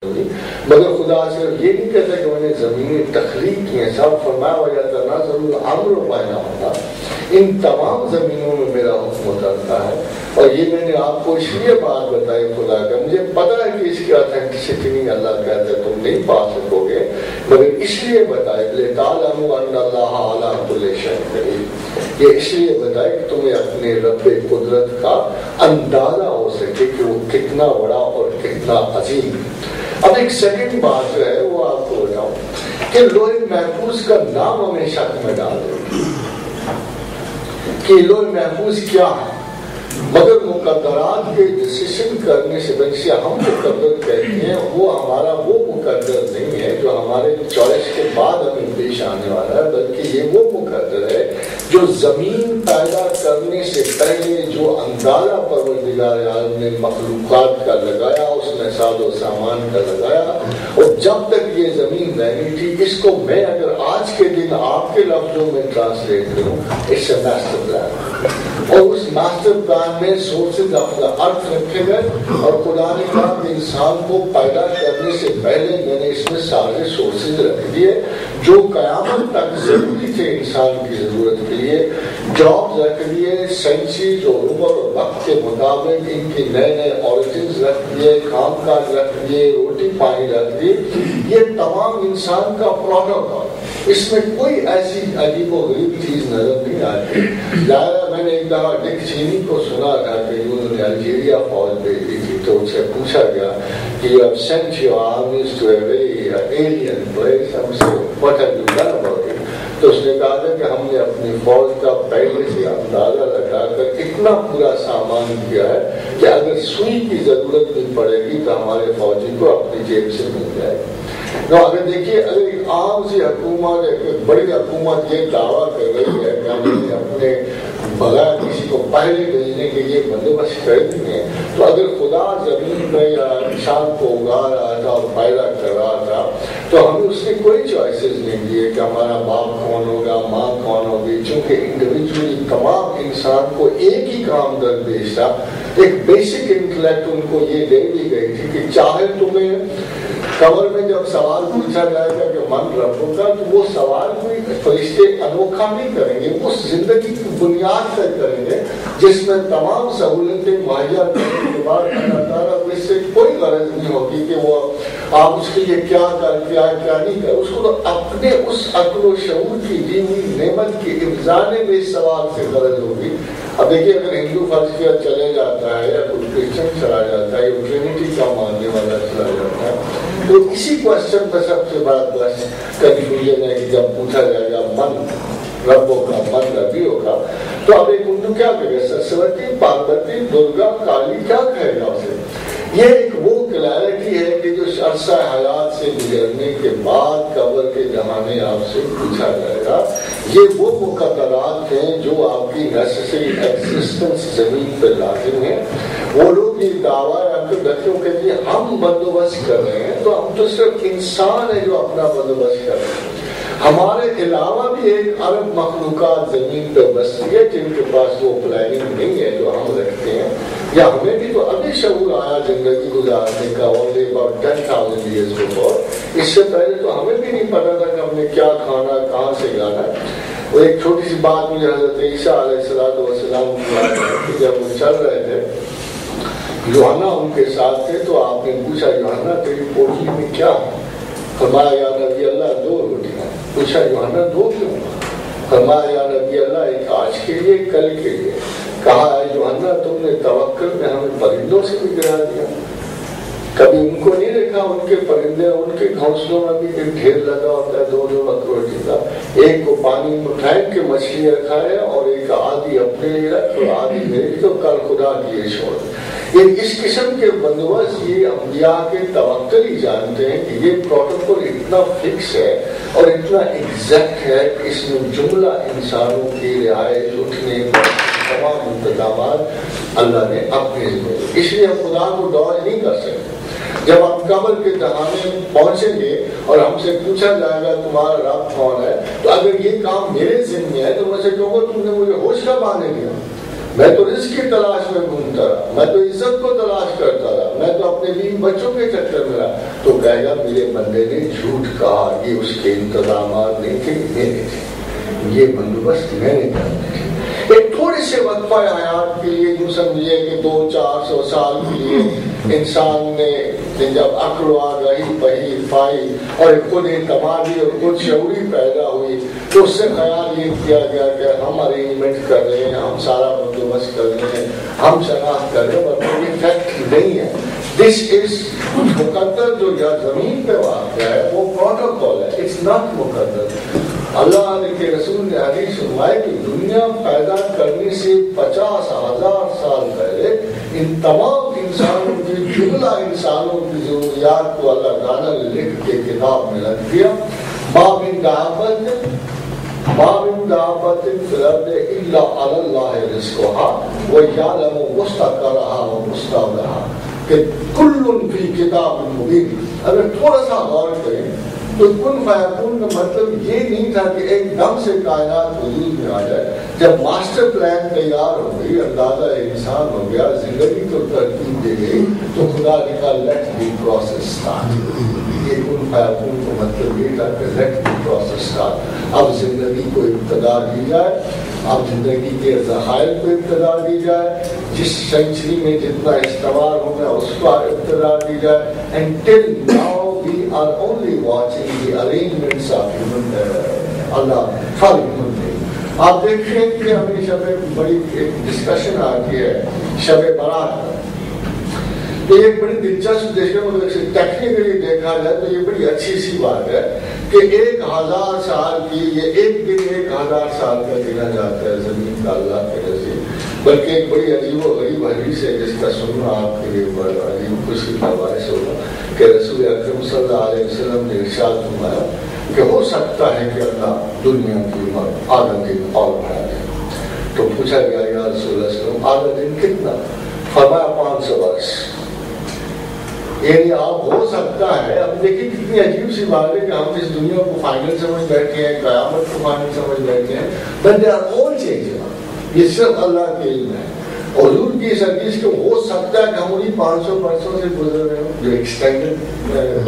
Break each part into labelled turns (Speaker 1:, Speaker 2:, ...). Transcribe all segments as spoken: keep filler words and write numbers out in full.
Speaker 1: مگر خدا صرف یہ نہیں کہتا کہ انہیں زمینیں تخلیق کی ہیں، سب فرمایا ہوا جاتا نہ ضرور امر و بینا ہوگا، ان تمام زمینوں میں میرا حکم اترتا ہے۔ اور یہ میں نے آپ کو اس لیے بات بتائی خدا کا، مجھے پتا ہے کہ اس کی اتھینٹسٹی نہیں اللہ کہتا ہے تم نہیں پا سکو گے، مگر اس لیے بتائے لِتَعْلَمُوا أَنَّ اللَّهَ عَلَىٰ كُلِّ شَيْءٍ قَدِيرٌ، یہ اس لیے بتائے کہ تمہیں اپنے رب قدرت کا اندازہ ہو سکے کہ وہ کتنا بڑا اور کتنا عظیم۔ اب ایک سیکنڈ بات جو ہے وہ آپ کو بتاؤں کہ لوح محفوظ کا نام ہمیں شک میں ڈال دے کہ لوح محفوظ کیا ہے، مگر مقدرات کے ڈسیشن کرنے سے بلکہ ہم مقدر کہتے ہیں، وہ ہمارا وہ مقدر نہیں ہے جو ہمارے چوائس کے بعد ہمیں پیش آنے والا ہے، بلکہ یہ وہ مقدر ہے جو زمین پیدا کرنے سے پہلے جو اندازہ پروردگار عالم نے مخلوقات کا لگایا، اس میں ساز و سامان کا لگایا، اور جب تک یہ زمین رہنی تھی، اس کو میں اگر آج کے دن آپ کے لفظوں میں ٹرانسلیٹ کروں، اس سے ماسٹر پلان، اور اس ماسٹر پلان میں سورسز آف دا ارتھ رکھے گئے، اور خدا نے کہا کہ انسان کو پیدا کرنے سے پہلے میں نے اس میں سارے سورسز رکھ دیے جو قیامت تک ضروری تھے انسان کی ضرورت کے لیے، جاب رکھ دیے، سینچریز اور عمر اور وقت کے مطابق ان کی نئے نئے اوریجنز رکھ دیے، کام کاج رکھ دیے، روٹی پانی رکھ دی، یہ تمام انسان کا پروٹوکول، اس میں کوئی ایسی عجیب و غریب چیز نظر نہیں آتی۔ ظاہر میں نے ایک دفعہ ڈک چینی کو سنا تھا کہ انہوں نے الجیریا فوج بھیجی تھی، تو ان سے پوچھا گیا کہ you have sent your armies to a very alien place، ہم سے what have you done about it؟ تو اس نے کہا تھا کہ ہم نے اپنی فوج کا پہلے سے اندازہ لگا کر اتنا پورا سامان کیا ہے کہ اگر سوئی کی ضرورت نہیں پڑے گی تو ہمارے فوجی کو اپنی جیب سے مل جائے گی۔ تو اگر دیکھیے اگر ایک عام سی حکومت، ایک بڑی حکومت یہ دعویٰ کر رہی ہے کہ ہم نے اپنے بغیر کسی کو پہلے بھیجنے کے لیے بندوبست کر دیے، تو اگر خدا زمین میں یا انسان کو اگا رہا تھا اور پیدا کر رہا تھا تو ہمیں اس نے کوئی چوائسیز نہیں دیے کہ ہمارا باپ کون ہوگا، ماں کون ہوگی، چونکہ انڈیویجولی تمام انسان کو ایک ہی کام درپیش تھا۔ ایک بیسک انٹلیکٹ ان کو یہ دے دی گئی تھی کہ چاہے تمہیں قبر میں جب سوال پوچھا جائے گا کہ من ربوں کا، تو وہ سوال کوئی فرشتے انوکھا نہیں کریں گے، اس زندگی کی بنیاد پر کریں گے جس میں تمام سہولتیں مہیا کرنے کے بعد اللہ تعالیٰ کو اس سے کوئی غرض نہیں ہوگی کہ وہ آپ اس کے لیے کیا کر کیا کیا نہیں کر، اس کو تو اپنے اس عقل و شعور کی دی ہوئی نعمت کی افزانے میں اس سوال سے غرض ہوگی۔ اب دیکھیے اگر ہندو فرض کیا چلے جاتا ہے یا کوئی کرسچن چلا جاتا ہے یا ٹرینٹی کا ماننے والا چلا جاتا ہے، تو اسی کوشچن پہ سب سے بڑا بس کنفیوژن ہے کہ جب پوچھا جائے گا من ربوں کا، من ربیوں کا، تو اب ایک ہندو کیا کہے گا؟ سرسوتی، پاروتی، درگا، کالی، کیا کہے گا اسے؟ یہ ایک وہ کلیرٹی ہے کہ جو عرصہ حیات سے گزرنے کے بعد قبر کے زمانے آپ سے پوچھا جائے گا۔ یہ وہ مقدرات ہیں جو آپ کی نیسیسری ایگزسٹنس زمین پہ لازم ہے۔ وہ لوگ یہ دعویٰ رکھوں کے لیے ہم بندوبست کر رہے ہیں، تو ہم تو صرف انسان ہے جو اپنا بندوبست کر رہے ہیں۔ ہمارے علاوہ بھی ایک ارب مخلوقات زمین پہ بستی ہے جن کے پاس وہ پلاننگ نہیں ہے جو ہم رکھتے ہیں، یا ہمیں بھی تو ابھی شعور آیا زندگی گزارنے کا، only about ten thousand years before۔ اس سے پہلے تو ہمیں بھی نہیں پتا تھا کہ ہم نے کیا کھانا، کہاں سے گانا۔ وہ ایک چھوٹی سی بات مجھے حضرت عیسیٰ علیہ السلام کی جب وہ چل رہے تھے، یوحنا ان کے ساتھ تھے، تو آپ نے پوچھا یوحنا تیری پوٹلی میں کیا ہے؟ فرمایا یا نبی اللہ دو روٹیاں۔ پوچھا یوحنا دو کیوں؟ فرمایا یا نبی اللہ ایک آج کے لیے، کل کے لیے۔ کہا ہے یوحنا تم نے توکل میں ہمیں پرندوں سے بھی گرا دیا، کبھی ان کو نہیں دیکھا؟ ان کے پرندے، ان کے گھونسلوں میں بھی ایک ڈھیر لگا ہوتا ہے دو دو روٹی کا، ایک کو پانی میں پھینک کے مچھلی رکھا ہے اور ایک آدھی اپنے لیے رکھ اور آدھی میری، تو کل خدا کیے چھوڑ۔ یہ اس قسم کے بندوبست یہ انبیاء کے توکل ہی جانتے ہیں کہ یہ پروٹوکول اتنا فکس ہے اور اتنا ایگزیکٹ ہے کہ اس میں جملہ انسانوں کی رہائش، اٹھنے تمام انتظامات اللہ نے اپنے ذمہ، اس لیے ہم خدا کو دور نہیں کر سکتے۔ جب ہم قبر کے دہانے پہنچیں گے اور ہم سے پوچھا جائے گا تمہارا رب کون ہے، تو اگر یہ کام میرے ذمہ ہے تو میں سے کہوں گا تم نے مجھے ہوش کب آنے دیا؟ میں تو رزق کی تلاش میں گھومتا رہا، میں تو عزت کو تلاش کرتا رہا، میں تو اپنے بیوی بچوں کے چکر میں رہا. تو کہے گا میرے بندے نے جھوٹ کہا، یہ اس کے انتظامات نہیں تھے، میرے تھے، یہ بندوبست میں نے کرنے تھے. ایک تھوڑے سے وقفہ حیات کے لیے یوں سمجھیے کہ دو چار سو سال کے لیے انسان نے جب عقل و آگاہی پہی پائی اور خود اعتمادی اور خود شعوری پیدا ہوئی تو اس سے خیال یہ کیا گیا کہ ہم ارینجمنٹ کر رہے ہیں، ہم سارا بندوبست کر رہے ہیں، ہم شناخت کر رہے ہیں، پر کوئی فیکٹ نہیں ہے. دس از مقدر جو یا زمین پہ واقع ہے وہ پروٹوکول ہے، اٹس ناٹ مقدر. اللہ کے رسول نے حدیث فرمایا کہ دنیا پیدا کرنے سے پچاس ہزار سال پہلے ان تمام انسانوں کی جملہ انسانوں کی ضروریات کو اللہ تعالیٰ نے لکھ کے کتاب میں رکھ دیا. ما من دابۃ ما من دابۃ فی الارض الا علی اللہ رزقها ویعلم مستقرها ومستودعها کہ کل فی کتاب مبین. اگر تھوڑا سا غور کریں تو کن فیکون کا مطلب یہ نہیں تھا کہ ایک دم سے کائنات وجود میں آ جائے. جب ماسٹر پلان تیار ہو گئی، اندازہ انسان ہو گیا، زندگی کو ترتیب دے گئی، تو خدا نے کہا لیٹ دی پروسیس اسٹارٹ. یہ کن فیکون کا مطلب یہ تھا کہ لیٹ دی پروسیس اسٹارٹ. اب زندگی کو ابتدا دی جائے، اب زندگی کے ذخائر کو ابتدا دی جائے، جس سینچری میں جتنا استعمال ہوگا اس کو ابتدا دی جائے. And till now we are only watching the arrangements of human uh, Allah for human being. آپ دیکھیں کہ ہمیں شب بڑی ایک ڈسکشن آتی ہے شب برات. تو ایک بڑی دلچسپ دیکھنے میں ٹیکنیکلی دیکھا جائے تو یہ بڑی اچھی سی بات ہے کہ ایک ہزار سال کی یہ ایک دن ایک ہزار سال کا گنا جاتا ہے زمین کا اللہ کے نزدیک. بلکہ ایک بڑی عجیب و غریب حدیث ہے جس کا سننا آپ کے لیے بڑا عجیب خوشی کا باعث ہوگا کہ رسول اکرم صلی اللہ علیہ وسلم نے ارشاد فرمایا کہ ہو سکتا ہے کہ اللہ دنیا کی عمر آدھا دن اور بڑھا دے. تو پوچھا گیا یا رسول اللہ علیہ وسلم آدھا دن کتنا؟ فرمایا پانچ سو برس. یعنی آپ ہو سکتا ہے. اب دیکھیں کتنی عجیب سی بات ہے کہ ہم اس دنیا کو فائنل سمجھ بیٹھے ہیں، قیامت کو فائنل سمجھ بیٹھے ہیں، but they are all changes. یہ صرف اللہ کے علم ہے. حضور کی اس حدیث کو ہو سکتا ہے کہ ہم انہیں پانچ سو برسوں سے گزر رہے ہوں جو ایکسٹینڈڈ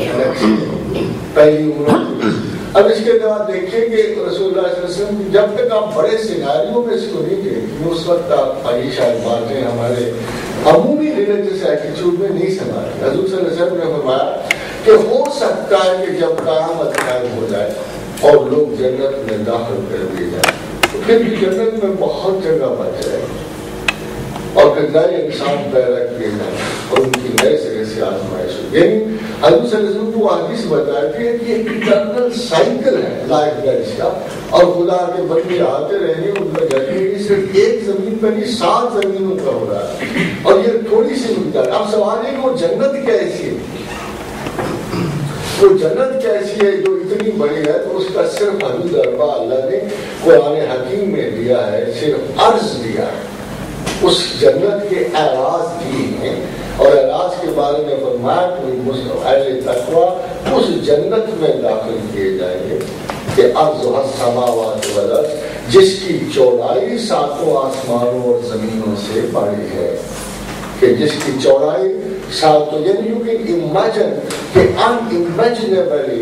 Speaker 1: پہلی عمر. اب اس کے بعد دیکھیں کہ رسول اللہ صلی اللہ علیہ وسلم جب تک آپ بڑے سیناریوں میں اس کو نہیں دیکھیں اس وقت آپ شاید باتیں ہمارے عمومی ریلیجس ایٹیچیوڈ میں نہیں سنبھالیں. حضور صلی اللہ علیہ وسلم نے فرمایا کہ ہو سکتا ہے کہ جب قیامت قائم ہو جائے اور لوگ جنت میں داخل کر دیے جائیں تو پھر بھی جنت میں بہت جگہ بچ جائے اور پھر نئے انسان پیدا کیے جائیں اور ان کی نئے سرے سے آزمائش ہو. یعنی حضور صلی اللہ علیہ وسلم کو حدیث بتاتی ہے کہ ایک اٹرنل سائیکل ہے لائف کا اس کا، اور خدا کے بندے آتے رہنے ان کا جگہ صرف ایک زمین پر نہیں سات زمینوں کا ہو رہا ہے اور یہ تھوڑی سی مقدار. اب سوال ہے کہ وہ جنت کیسی ہے، وہ جنت کیسی ہے جو اتنی بڑی ہے. تو اس کا صرف حدود اربع اللہ نے قرآن حکیم میں دیا ہے، صرف عرض دیا ہے. اس جنت کے اعراض دیے ہیں اور اعراض کے بارے میں فرمایا کہ اہل تقویٰ اس جنت میں داخل کیے جائیں گے کہ ارضها السماوات والارض، جس کی چوڑائی ساتوں آسمانوں اور زمینوں سے بڑی ہے. کہ جس کی چوڑائی ساتوں، یعنی یو کین امیجن کہ ان امیجنیبلی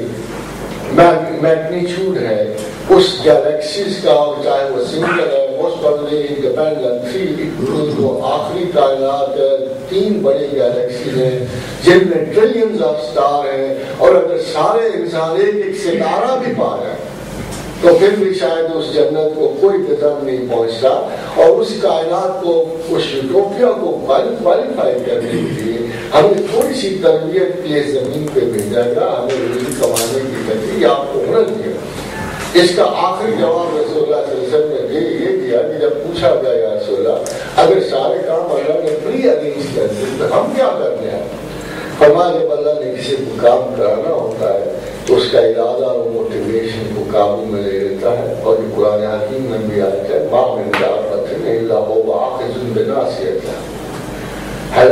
Speaker 1: میگنیچیوڈ ہے اس گیلیکسیز کا، چاہے وہ سنگل ہے موسٹ پرابلی انڈیپینڈنٹ تھری، جو آخری کائنات ہے تین بڑی گیلیکسیز ہیں جن میں ٹریلینز آف سٹار ہیں، اور اگر سارے انسان ایک ایک ستارہ بھی پا جائیں تو پھر بھی شاید اس جنت کو کوئی قدم نہیں پہنچتا. اور اس کائنات کو اس یوٹوپیا کو کوالیفائی کرنے کے لیے ہمیں تھوڑی سی تربیت یہ زمین پہ بھیجا گیا، ہمیں روزی کمانے کی تربیت آپ کو ہنر دیا. اس کا آخری جواب رسول اللہ صلی اللہ علیہ وسلم نے یہ دیا کہ جب پوچھا گیا یا رسول اللہ اگر سارے کام اللہ نے پری ارینج کر دیے تو ہم کیا کرتے ہیں؟ فرمایا جب اللہ نے کسی کو کام کرانا ہوتا ہے تو اس کا ارادہ اور موٹیویشن کو قابو میں لے لیتا ہے. اور یہ قرآن حکیم میں بھی آتا ہے ما من دابۃ الا هو آخذ بناصیتها. حیران کن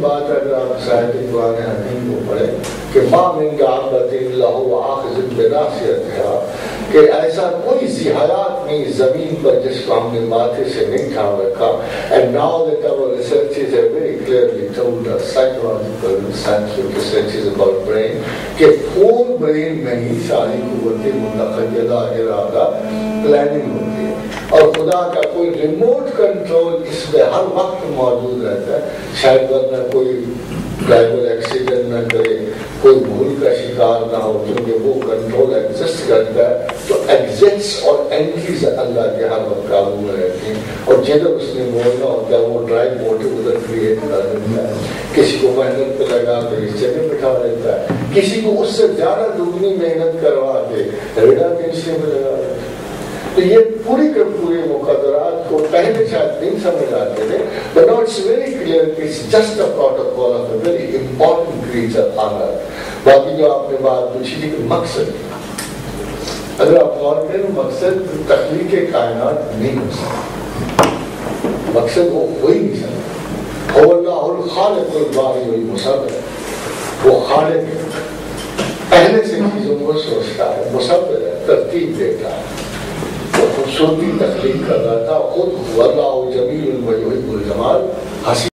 Speaker 1: بات اگر آپ شاید قرآن حکیم کو پڑھیں کہ ماں من دابۃ الا هو آخذ بناصیتہا، کہ ایسا کوئی سی حیات نہیں زمین پر جس کو ہم نے ماتھے سے نہیں تھام رکھا. And now that our researchers have very clearly told us, psychological and scientific researches about brain, کہ پھول برین میں ہی ساری قوت متقیدہ ارادہ پلاننگ ہوتی ہے، اور خدا کا کوئی ریموٹ کنٹرول اس میں ہر وقت موجود رہتا ہے. شاید ورنہ کوئی ڈرائیور ایکسیڈنٹ نہ کرے، کوئی بھول کا شکار نہ ہو، کیونکہ وہ کنٹرول ایگزسٹ کرتا ہے. تو ایگزٹس اور اینٹریز اللہ کے ہر وقت قابو میں رہتی ہیں، اور جدھر اس نے بولنا ہوتا ہے وہ ڈرائیو موٹو ادھر کریٹ کر دیتا ہے. کسی کو محنت پہ لگا کے اس جگہ بٹھا دیتا ہے، کسی کو اس سے زیادہ دگنی محنت کروا کے ریڈا کے حصے میں لگا دیتا ہے. تو یہ پوری کے پورے مقدرات کو پہلے شاید نہیں سمجھ آتے تھے، but now it's very clear کہ it's just a protocol of a very important creature on earth. باقی جو آپ نے بات پوچھی تھی کہ مقصد، اگر آپ غور کریں مقصد تخلیق کائنات نہیں ہو سکتا، مقصد وہ ہو ہی نہیں سکتا. هو اللہ الخالق الباری المصور، وہ خالق ہے، پہلے سے چیزوں کو سوچتا ہے، مصور ہے، ترتیب دیتا ہے، خوبصورتی تخلیق کر رہا تھا. خود واللہ جمیل و یحب الجمال، حسین